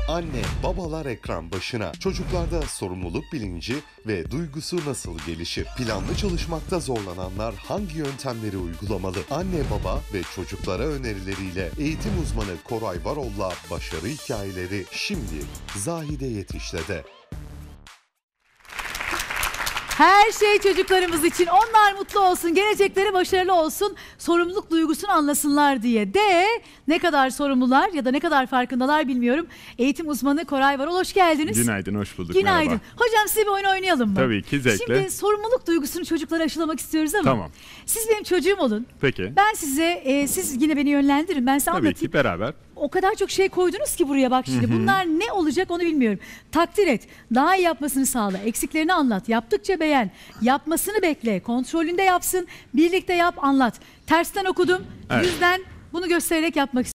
Anne, babalar ekran başına. Çocuklarda sorumluluk bilinci ve duygusu nasıl gelişir? Planlı çalışmakta zorlananlar hangi yöntemleri uygulamalı? Anne, baba ve çocuklara önerileriyle eğitim uzmanı Koray Varol'la başarı hikayeleri şimdi Zahide Yetiş'te. Her şey çocuklarımız için, onlar mutlu olsun, gelecekleri başarılı olsun, sorumluluk duygusunu anlasınlar diye de ne kadar sorumlular ya da ne kadar farkındalar bilmiyorum. Eğitim uzmanı Koray Varol, hoş geldiniz. Günaydın, hoş bulduk. Günaydın. Merhaba. Hocam size bir oyun oynayalım mı? Tabii ki, zevkle. Şimdi sorumluluk duygusunu çocuklara aşılamak istiyoruz ama Tamam. siz benim çocuğum olun. Peki. Ben size, siz yine beni yönlendirin, ben size Tabii anlatayım. ki beraber. O kadar çok şey koydunuz ki buraya, bak şimdi. Bunlar ne olacak onu bilmiyorum. Takdir et, daha iyi yapmasını sağla, eksiklerini anlat, yaptıkça beğen, yapmasını bekle, kontrolünde yapsın, birlikte yap, anlat. Tersten okudum, Evet. yüzden bunu göstererek yapmak istiyorum.